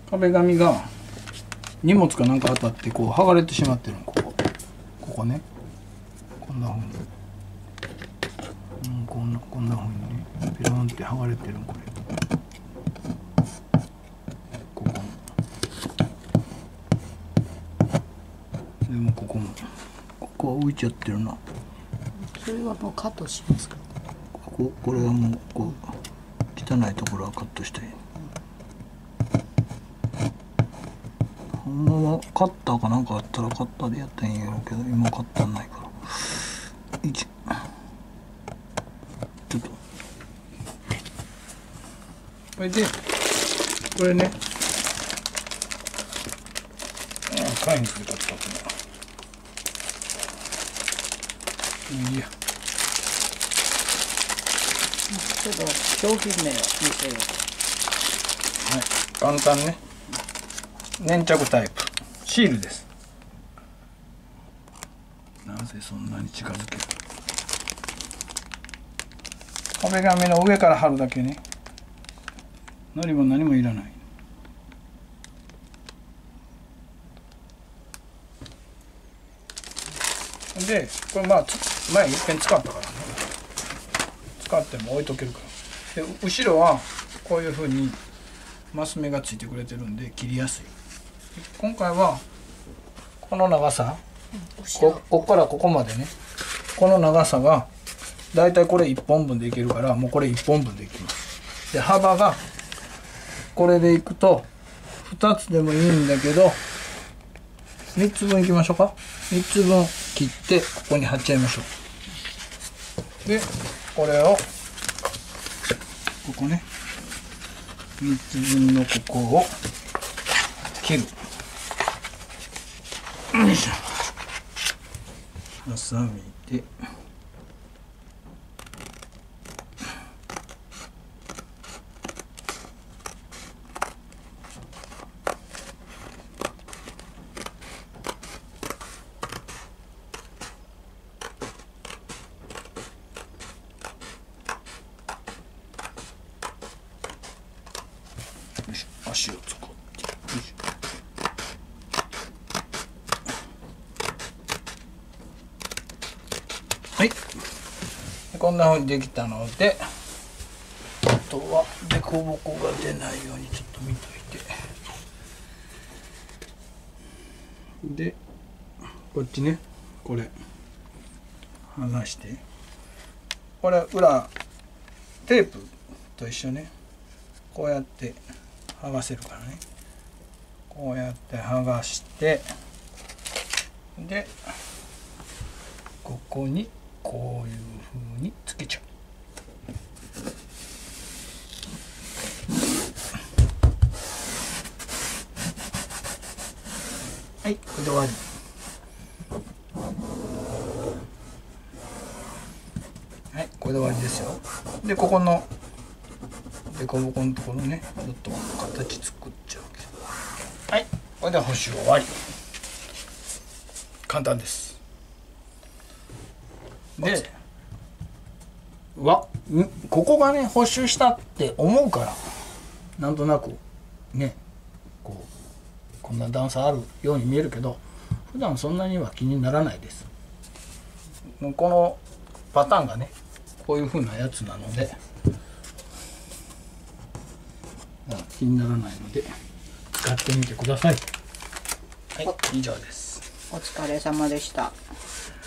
壁紙が荷物かなんか当たってこう剥がれてしまってるの。ここね、こんなふうに、こんなふうにねペロンって剥がれてるの。ここもでもここは浮いちゃってるな。 それはもうカットしますか？ これはもうこう汚いところはカットしたい。ほんまはカッターかなんかあったらカッターでやったらいいんやろうけど、今カッターないからちょっとこれでこれね、カインズで買ったかな。いいや、 ちょっと商品名を見せよはい、簡単ね。粘着タイプシールです。なぜそんなに近づける？壁紙の上から貼るだけね。糊も何もいらない。でこれまあ前いっぺん使ったからね、使っても置いとけるから。で後ろはこういうふうにマス目がついてくれてるんで切りやすい。今回はこの長さ、ここからここまでね、この長さがだいたいこれ1本分でいけるから、もうこれ1本分でいきます。で幅がこれでいくと2つでもいいんだけど3つ分いきましょうか。3つ分切ってここに貼っちゃいましょう。でこれをここね、3つ分のここを切る。よいしょ。ハサミで足を使って、はい、こんな風にできたので、あとは凸凹が出ないようにちょっと見といて、でこっちね、これ剥がして、これ裏テープと一緒ね、こうやって剥がせるからね、こうやって剥がして、でここにこういう風につけちゃう。はい、これで終わり。はい、これで終わりですよ。でここの凸凹のところね、ちょっと形作っちゃうわけ。はい、これで補修終わり。簡単です。でここがね補修したって思うからなんとなくねこんな段差あるように見えるけど、普段そんなには気にならないです。このパターンがねこういう風なやつなので気にならないので使ってみてください。はい、以上です。 お疲れ様でした。